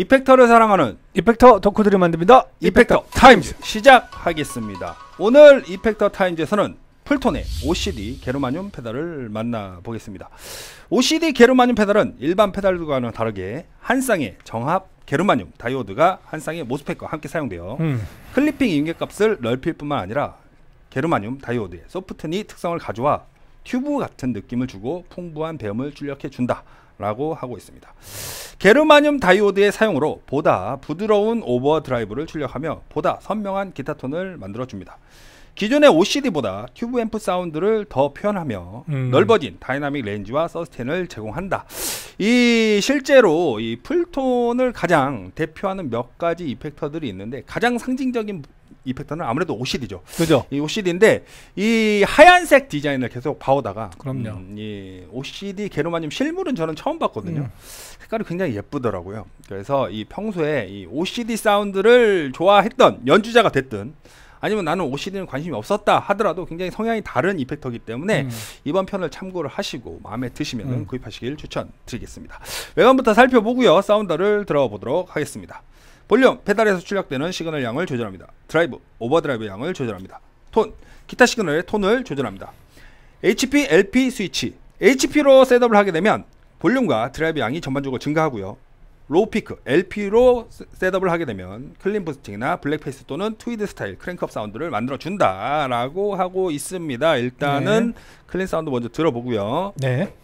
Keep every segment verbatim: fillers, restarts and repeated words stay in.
이펙터를 사랑하는 이펙터 덕후들이 만듭니다. 이펙터, 이펙터 타임즈 시작하겠습니다. 오늘 이펙터 타임즈에서는 풀톤의 오씨디 게르마늄 페달을 만나보겠습니다. 오씨디 게르마늄 페달은 일반 페달과는 다르게 한 쌍의 정합 게르마늄 다이오드가 한 쌍의 모스펫과 함께 사용되어 음. 클리핑 임계값을 넓힐 뿐만 아니라 게르마늄 다이오드의 소프트니 특성을 가져와 튜브 같은 느낌을 주고 풍부한 배음을 출력해 준다 라고 하고 있습니다. 게르마늄 다이오드의 사용으로 보다 부드러운 오버드라이브를 출력하며 보다 선명한 기타 톤을 만들어 줍니다. 기존의 오씨디보다 튜브 앰프 사운드를 더 표현하며 음. 넓어진 다이나믹 레인지와 서스테인을 제공한다. 이 실제로 이 풀톤을 가장 대표하는 몇 가지 이펙터들이 있는데 가장 상징적인 이펙터는 아무래도 오씨디죠. 그죠. 이 오씨디인데 이 하얀색 디자인을 계속 봐오다가 그럼요. 음, 이 오씨디 게르마늄 실물은 저는 처음 봤거든요. 음. 색깔이 굉장히 예쁘더라고요. 그래서 이 평소에 이 오씨디 사운드를 좋아했던 연주자가 됐든 아니면 나는 오씨디는 관심이 없었다 하더라도 굉장히 성향이 다른 이펙터이기 때문에 음. 이번 편을 참고를 하시고 마음에 드시면 음. 구입하시길 추천드리겠습니다. 외관부터 살펴보고요. 사운드를 들어보도록 하겠습니다. 볼륨, 페달에서 출력되는 시그널 양을 조절합니다. 드라이브, 오버드라이브 양을 조절합니다. 톤, 기타 시그널의 톤을 조절합니다. 에이치피, 엘피 스위치, 에이치피로 셋업을 하게 되면 볼륨과 드라이브 양이 전반적으로 증가하고요. 로우 피크, 엘피로 셋업을 하게 되면 클린 부스팅이나 블랙페이스 또는 트위드 스타일 크랭크업 사운드를 만들어준다 라고 하고 있습니다. 일단은 네. 클린 사운드 먼저 들어보고요. 네.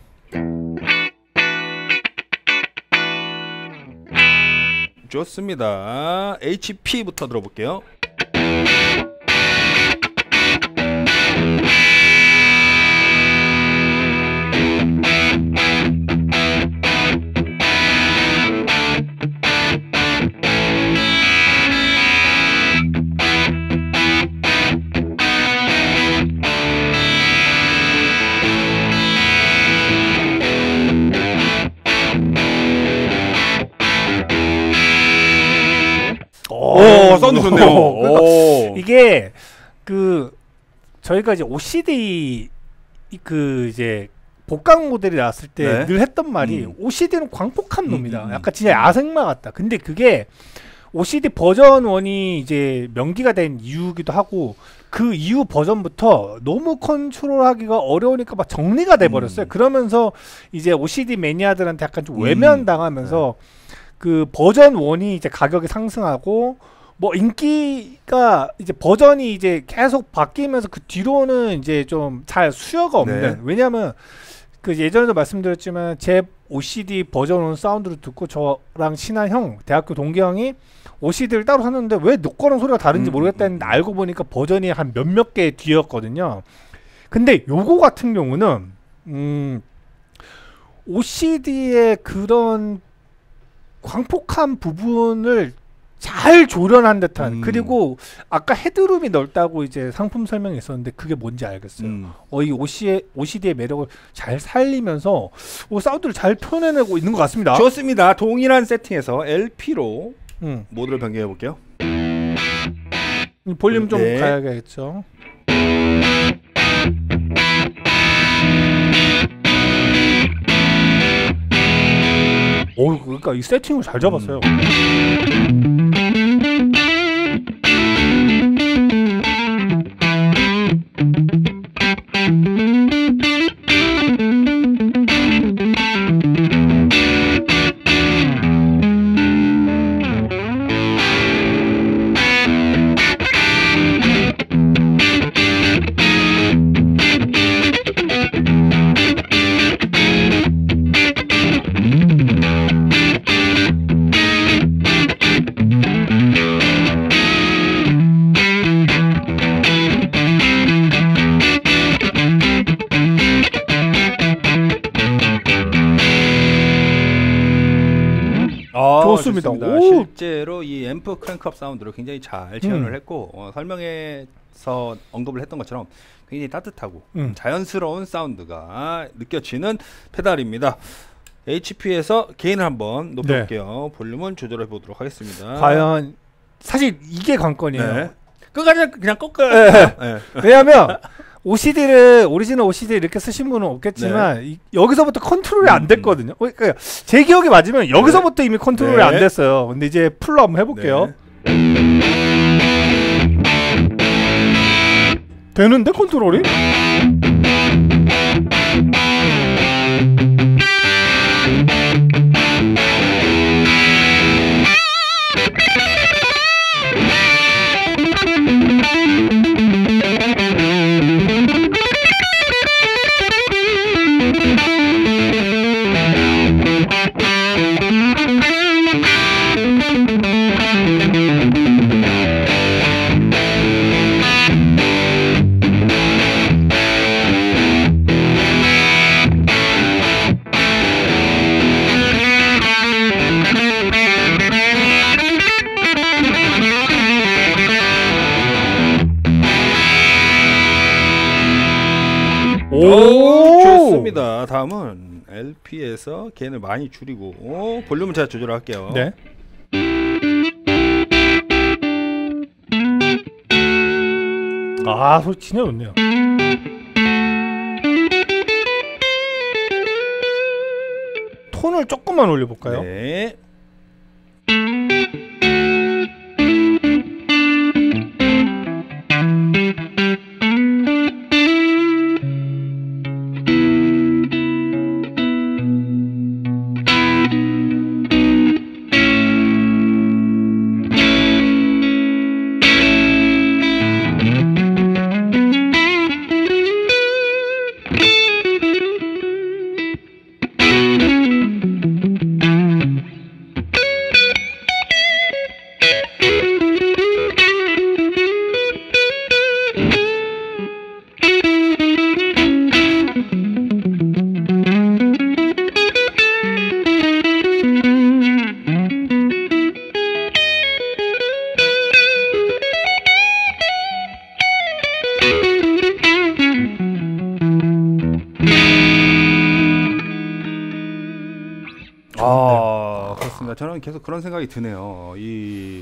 좋습니다. 에이치피부터 들어볼게요. 오, 사운드 좋네요. 오. 이게 그 저희가 이제 오씨디 그 이제 복강 모델이 나왔을 때 늘 네. 했던 말이 음. 오씨디는 광폭한 놈이다. 음, 음. 약간 진짜 야생마 같다. 근데 그게 오씨디 버전 일이 이제 명기가 된 이유기도 하고 그 이후 버전부터 너무 컨트롤하기가 어려우니까 막 정리가 돼 버렸어요. 음. 그러면서 이제 오씨디 매니아들한테 약간 좀 외면당하면서 음. 네. 그 버전 일이 이제 가격이 상승하고 뭐 인기가 이제 버전이 이제 계속 바뀌면서 그 뒤로는 이제 좀 잘 수요가 없는 네. 왜냐면 그 예전에도 말씀드렸지만 제 오씨디 버전 일 사운드를 듣고 저랑 친한 형 대학교 동기 형이 오씨디를 따로 샀는데 왜 너 거랑 소리가 다른지 음, 모르겠다 했는데 음. 알고 보니까 버전이 한 몇몇 개 뒤였거든요. 근데 요거 같은 경우는 음 오씨디의 그런 광폭한 부분을 잘 조련한 듯한 음. 그리고 아까 헤드룸이 넓다고 이제 상품 설명이 있었는데 그게 뭔지 알겠어요. 음. 어, 이 오씨의, 오씨디의 매력을 잘 살리면서 오, 사운드를 잘 표현해내고 있는 것 같습니다. 좋습니다. 동일한 세팅에서 엘피로 음. 모드를 변경해 볼게요. 볼륨 좀 네. 가야겠죠. 오, 그러니까 이 세팅을 잘 잡았어요. 음. 좋습니다. 좋습니다. 실제로 이 앰프 크랭크업 사운드를 굉장히 잘 재현을 음. 했고 어, 설명에서 언급을 했던 것처럼 굉장히 따뜻하고 음. 자연스러운 사운드가 느껴지는 페달입니다. 에이치피에서 게인을 한번 높여볼게요. 네. 볼륨은 조절해 보도록 하겠습니다. 과연 사실 이게 관건이에요. 네. 끝까지 그냥 꺾어요. 네. 네. 왜냐하면 오씨디를 오리지널 오씨디 이렇게 쓰신 분은 없겠지만 네. 이, 여기서부터 컨트롤이 음, 안 됐거든요. 그러니까 제 기억이 맞으면 여기서부터 네. 이미 컨트롤이 네. 안 됐어요. 근데 이제 풀로 한번 해볼게요. 네. 되는데 컨트롤이? 오, 좋습니다. 다음은 엘피에서 게인을 많이 줄이고 오, 볼륨을 제가 조절할게요. 네. 아, 소리 진짜 좋네요. 톤을 조금만 올려볼까요? 네. 아, 그렇습니다. 저는 계속 그런 생각이 드네요. 이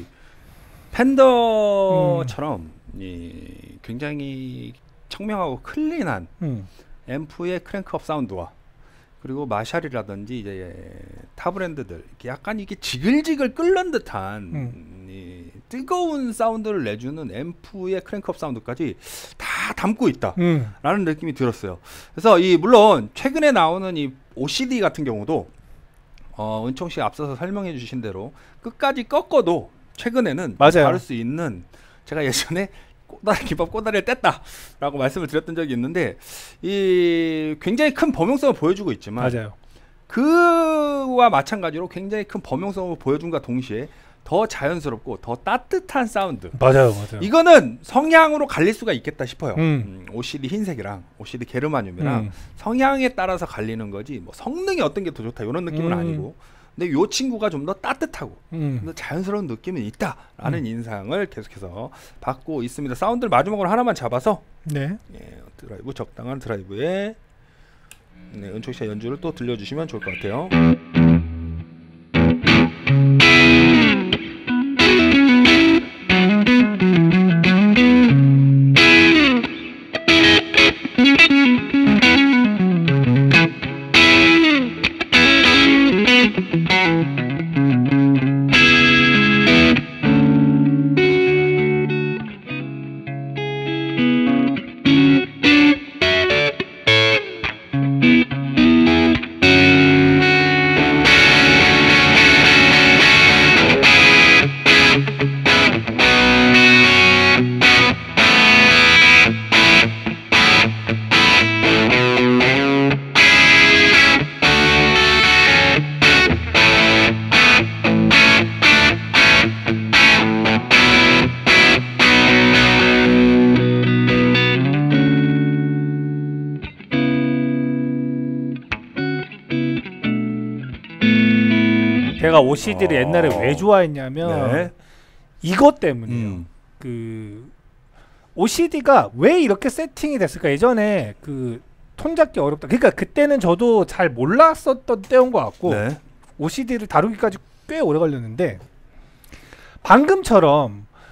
팬더처럼 음. 이 굉장히 청명하고 클린한 음. 앰프의 크랭크업 사운드와 그리고 마샬이라든지 이제 타 브랜드들 약간 이게 지글지글 끓는 듯한 음. 이 뜨거운 사운드를 내주는 앰프의 크랭크업 사운드까지 다 담고 있다라는 음. 느낌이 들었어요. 그래서 이 물론 최근에 나오는 이 오씨디 같은 경우도 어, 은총 씨 앞서서 설명해 주신 대로 끝까지 꺾어도 최근에는 다룰 수 있는, 제가 예전에 꼬다리 김밥 꼬다리를 뗐다 라고 말씀을 드렸던 적이 있는데 이 굉장히 큰 범용성을 보여주고 있지만 맞아요. 그와 마찬가지로 굉장히 큰 범용성을 보여준과 동시에 더 자연스럽고 더 따뜻한 사운드. 맞아요, 맞아요. 이거는 성향으로 갈릴 수가 있겠다 싶어요. 음. 음, 오씨디 흰색이랑 오씨디 게르마늄이랑 음. 성향에 따라서 갈리는 거지 뭐 성능이 어떤 게 더 좋다 이런 느낌은 음. 아니고, 근데 요 친구가 좀 더 따뜻하고 음. 좀 더 자연스러운 느낌이 있다라는 음. 인상을 계속해서 받고 있습니다. 사운드를 마지막으로 하나만 잡아서 네. 예, 드라이브 적당한 드라이브에 네, 은총 씨의 연주를 또 들려주시면 좋을 것 같아요. 제가 오씨디를 어... 옛날에 왜 좋아했냐면 네. 이것 때문이에요. 음. 그 오씨디가 왜 이렇게 세팅이 됐을까? 예전에 그 톤 잡기 어렵다. 그러니까 그때는 저도 잘 몰랐었던 때인 것 같고 네. 오씨디를 다루기까지 꽤 오래 걸렸는데 방금처럼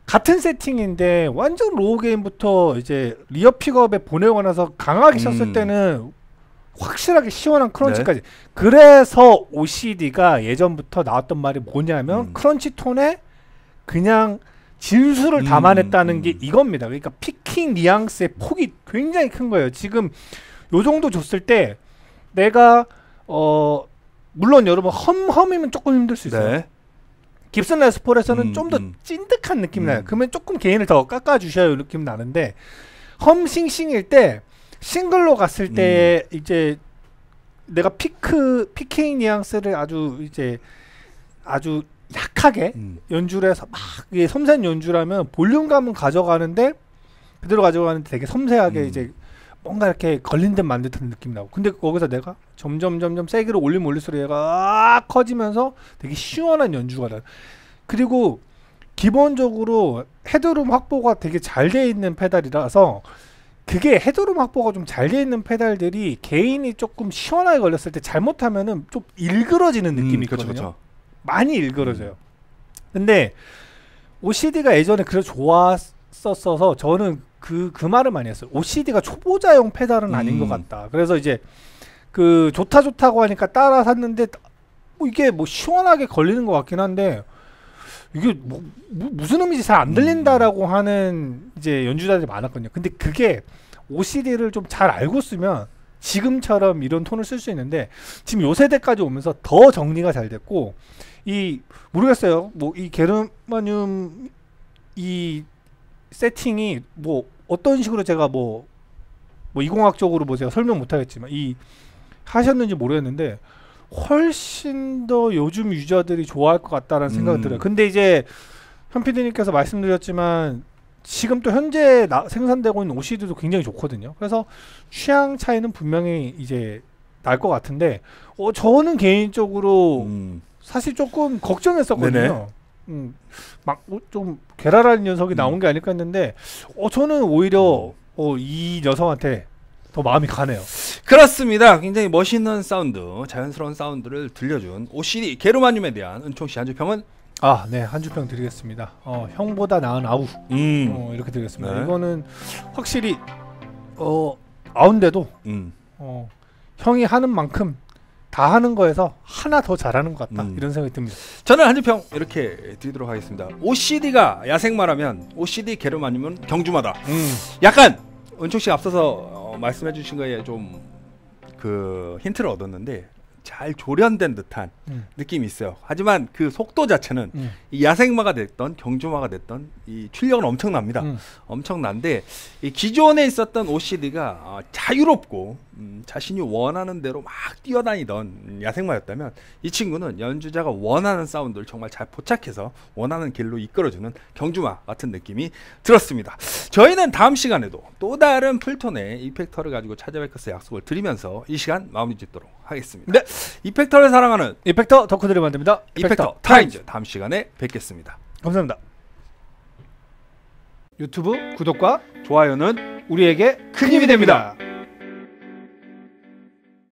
같은 세팅인데 완전 로우 게임부터 이제 리어 픽업에 보내고 나서 강하게 쳤을 음. 때는 확실하게 시원한 크런치까지. 네. 그래서 오씨디가 예전부터 나왔던 말이 뭐냐면 음. 크런치 톤에 그냥 진수를 음, 담아냈다는 음. 게 이겁니다. 그러니까 피킹 뉘앙스의 폭이 굉장히 큰 거예요. 지금 요 정도 줬을 때 내가 어 물론 여러분 험험이면 조금 힘들 수 있어요. 네. 깁슨 레스폴에서는 음, 좀 더 음. 찐득한 느낌 나요. 음. 그러면 조금 게인을 더 깎아주셔야 느낌 나는데 험싱싱일 때 싱글로 갔을 때 음. 이제 내가 피크 피킹 뉘앙스를 아주 이제 아주 약하게 음. 연주를 해서 막 이게 섬세한 연주라면 볼륨감은 가져가는데 그대로 가져가는데 되게 섬세하게 음. 이제 뭔가 이렇게 걸린 듯 만 듯한 느낌 나고 근데 거기서 내가 점점 점점 세기를 올리면 올릴수록 얘가 아 커지면서 되게 시원한 연주가 나. 그리고 기본적으로 헤드룸 확보가 되게 잘 돼 있는 페달이라서 그게 헤드룸 확보가 좀 잘 돼 있는 페달들이 개인이 조금 시원하게 걸렸을 때 잘못하면은 좀 일그러지는 느낌이 음, 있거든요. 그쵸, 그쵸. 많이 일그러져요. 근데 오씨디가 예전에 그래 좋았었어서 저는 그, 그 말을 많이 했어요. 오씨디가 초보자용 페달은 아닌 음. 것 같다. 그래서 이제 그 좋다 좋다고 하니까 따라 샀는데 뭐 이게 뭐 시원하게 걸리는 것 같긴 한데 이게 뭐, 뭐 무슨 의미인지 잘 안 들린다라고 음. 하는 이제 연주자들이 많았거든요. 근데 그게 오씨디를 좀 잘 알고 쓰면 지금처럼 이런 톤을 쓸 수 있는데 지금 요 세대까지 오면서 더 정리가 잘 됐고 이 모르겠어요. 뭐 이 게르마늄 이 세팅이 뭐 어떤 식으로 제가 뭐 뭐 이공학적으로 뭐 제가 설명 못 하겠지만 이 하셨는지 모르겠는데 훨씬 더 요즘 유저들이 좋아할 것 같다라는 생각이 음. 들어요. 근데 이제 현 피디님께서 말씀드렸지만 지금 또 현재 나, 생산되고 있는 오씨디도 굉장히 좋거든요. 그래서 취향 차이는 분명히 이제 날 것 같은데 어 저는 개인적으로 음. 사실 조금 걱정했었거든요. 네네. 음, 막 좀 괴랄한 녀석이 음. 나온 게 아닐까 했는데 어 저는 오히려 어, 이 녀석한테 더 마음이 가네요. 그렇습니다. 굉장히 멋있는 사운드, 자연스러운 사운드를 들려준 오씨디 게르마늄에 대한 은총씨 한 주평은 아, 네, 한 주평 드리겠습니다. 어, 형보다 나은 아우. 음. 어, 이렇게 드리겠습니다. 네. 이거는 확실히 어 아운데도 음. 어, 형이 하는 만큼 다 하는 거에서 하나 더 잘하는 것 같다. 음. 이런 생각이 듭니다. 저는 한 주평 이렇게 드리도록 하겠습니다. 오씨디가 야생마라면 오씨디 게르마늄은 경주마다. 음. 약간 은총씨 앞서서 어, 말씀해 주신 거에 좀 그 힌트를 얻었는데 잘 조련된 듯한 음. 느낌이 있어요. 하지만 그 속도 자체는 음. 이 야생마가 됐던 경주마가 됐던 이 출력은 엄청납니다. 음. 엄청난데 이 기존에 있었던 오씨디가 어, 자유롭고 음, 자신이 원하는 대로 막 뛰어다니던 야생마였다면 이 친구는 연주자가 원하는 사운드를 정말 잘 포착해서 원하는 길로 이끌어주는 경주마 같은 느낌이 들었습니다. 저희는 다음 시간에도 또 다른 풀톤의 이펙터를 가지고 찾아뵐 것을 약속을 드리면서 이 시간 마무리 짓도록 하겠습니다. 네. 이펙터를 사랑하는 이펙터 덕후들이 만듭니다. 이펙터 타임즈 다음 시간에 뵙겠습니다. 감사합니다. 유튜브 구독과 좋아요는 우리에게 큰 힘이 됩니다.